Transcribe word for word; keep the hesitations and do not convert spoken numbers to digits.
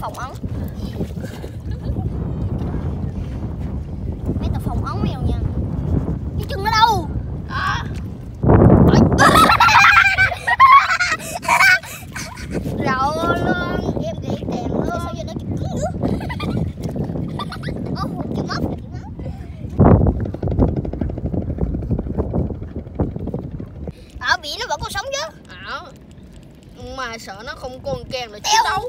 phòng ống. Mấy tao phòng ống mèo nha. Cái chân nó đâu? Đó. Rậu luôn, em gãy kèm luôn. Sao giờ nó chụp cứng nữa? Ô, chụp móc, chụp móc. Ở biển nó vẫn còn sống chứ. Ờ. Mà sợ nó không con kèm là Teo,